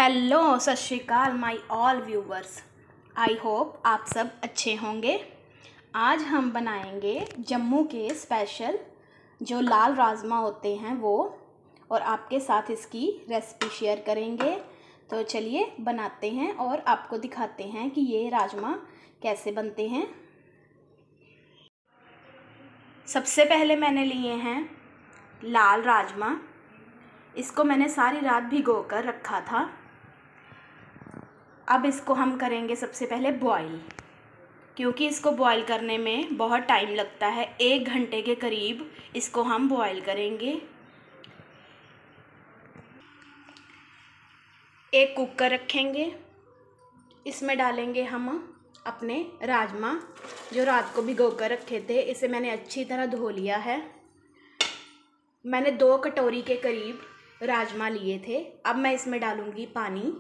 Hello, सत श्री अकाल my all viewers. I hope आप सब अच्छे होंगे। आज हम बनाएंगे जम्मू के स्पेशल जो लाल राजमा होते हैं वो, और आपके साथ इसकी रेसिपी शेयर करेंगे। तो चलिए बनाते हैं और आपको दिखाते हैं कि ये राजमा कैसे बनते हैं। सबसे पहले मैंने लिए हैं लाल राजमा। इसको मैंने सारी रात भिगो कर रखा था। अब इसको हम करेंगे सबसे पहले बॉईल, क्योंकि इसको बॉईल करने में बहुत टाइम लगता है। 1 घंटे के करीब इसको हम बॉईल करेंगे। एक कुकर रखेंगे, इसमें डालेंगे हम अपने राजमा जो रात को भिगो कर रखे थे। इसे मैंने अच्छी तरह धो लिया है। मैंने 2 कटोरी के करीब राजमा लिए थे। अब मैं इसमें डालूंगी पानी।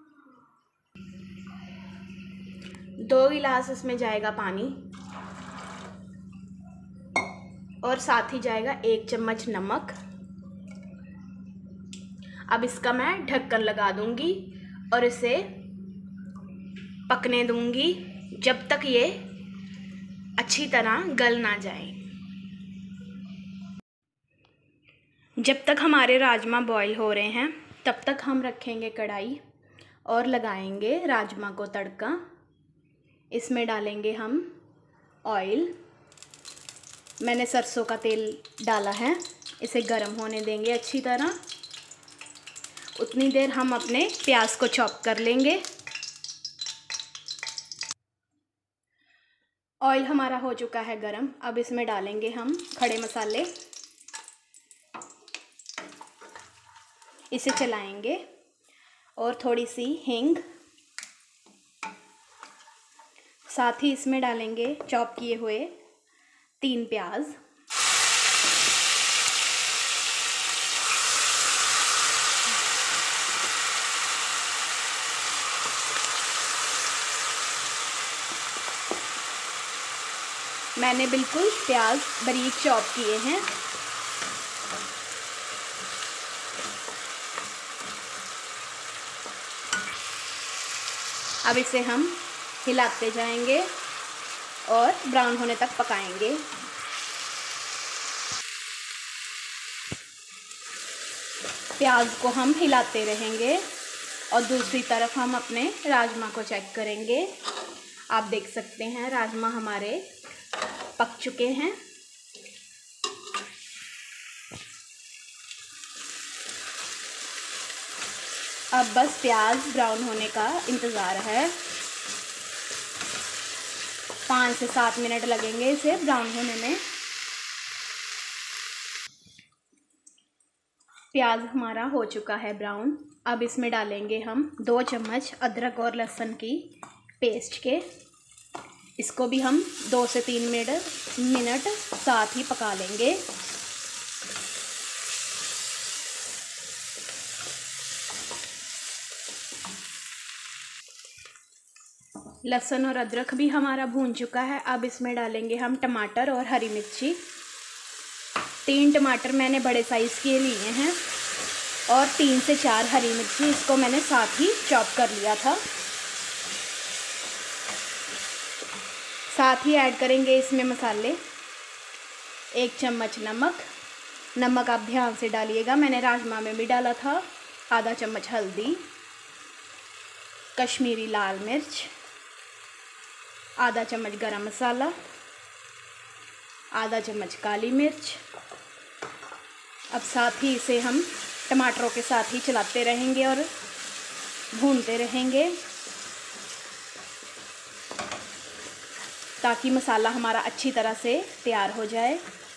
2 गिलास इसमें जाएगा पानी, और साथ ही जाएगा 1 चम्मच नमक। अब इसका मैं ढक्कन लगा दूंगी और इसे पकने दूंगी जब तक ये अच्छी तरह गल ना जाए। जब तक हमारे राजमा बॉईल हो रहे हैं तब तक हम रखेंगे कढ़ाई और लगाएंगे राजमा को तड़का। इसमें डालेंगे हम ऑयल। मैंने सरसों का तेल डाला है। इसे गर्म होने देंगे अच्छी तरह। उतनी देर हम अपने प्याज को चॉप कर लेंगे। ऑयल हमारा हो चुका है गरम। अब इसमें डालेंगे हम खड़े मसाले। इसे चलाएंगे और थोड़ी सी हींग। साथ ही इसमें डालेंगे चॉप किए हुए 3 प्याज। मैंने बिल्कुल प्याज बारीक चॉप किए हैं। अब इसे हम हिलाते जाएंगे और ब्राउन होने तक पकाएंगे। प्याज को हम हिलाते रहेंगे और दूसरी तरफ हम अपने राजमा को चेक करेंगे। आप देख सकते हैं राजमा हमारे पक चुके हैं। अब बस प्याज ब्राउन होने का इंतज़ार है। 5 से 7 मिनट लगेंगे इसे ब्राउन होने में। प्याज हमारा हो चुका है ब्राउन। अब इसमें डालेंगे हम 2 चम्मच अदरक और लहसुन की पेस्ट के। इसको भी हम 2 से 3 मिनट साथ ही पका लेंगे। लहसुन और अदरक भी हमारा भून चुका है। अब इसमें डालेंगे हम टमाटर और हरी मिर्ची। 3 टमाटर मैंने बड़े साइज़ के लिए हैं और 3 से 4 हरी मिर्ची। इसको मैंने साथ ही चॉप कर लिया था। साथ ही ऐड करेंगे इसमें मसाले। 1 चम्मच नमक। नमक आप ध्यान से डालिएगा, मैंने राजमा में भी डाला था। आधा चम्मच हल्दी, कश्मीरी लाल मिर्च, आधा चम्मच गरम मसाला, आधा चम्मच काली मिर्च। अब साथ ही इसे हम टमाटरों के साथ ही चलाते रहेंगे और भूनते रहेंगे ताकि मसाला हमारा अच्छी तरह से तैयार हो जाए।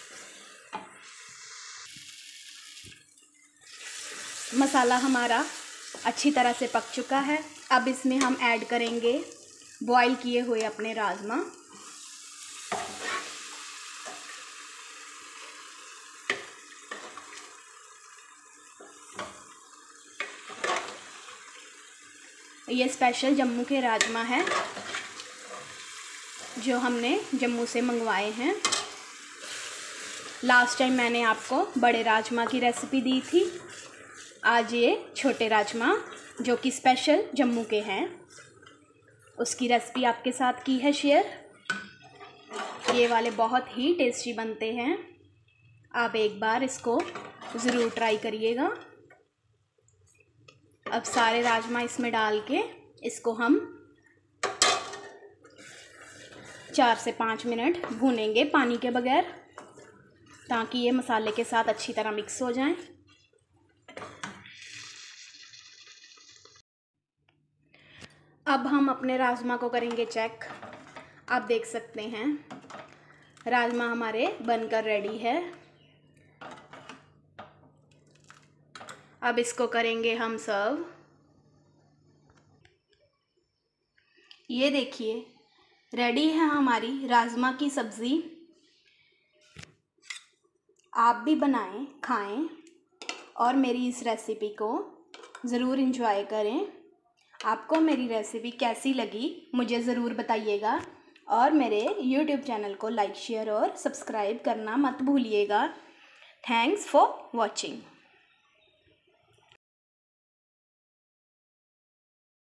मसाला हमारा अच्छी तरह से पक चुका है। अब इसमें हम ऐड करेंगे बॉईल किए हुए अपने राजमा। ये स्पेशल जम्मू के राजमा है जो हमने जम्मू से मंगवाए हैं। लास्ट टाइम मैंने आपको बड़े राजमा की रेसिपी दी थी। आज ये छोटे राजमा जो कि स्पेशल जम्मू के हैं, उसकी रेसिपी आपके साथ की है शेयर। ये वाले बहुत ही टेस्टी बनते हैं, आप एक बार इसको ज़रूर ट्राई करिएगा। अब सारे राजमा इसमें डाल के इसको हम 4 से 5 मिनट भूनेंगे पानी के बगैर, ताकि ये मसाले के साथ अच्छी तरह मिक्स हो जाएं। अब हम अपने राजमा को करेंगे चेक। आप देख सकते हैं राजमा हमारे बनकर रेडी है। अब इसको करेंगे हम सर्व। ये देखिए रेडी है हमारी राजमा की सब्ज़ी। आप भी बनाएं, खाएं और मेरी इस रेसिपी को ज़रूर एंजॉय करें। आपको मेरी रेसिपी कैसी लगी मुझे ज़रूर बताइएगा, और मेरे YouTube चैनल को लाइक, शेयर और सब्सक्राइब करना मत भूलिएगा। Thanks for watching.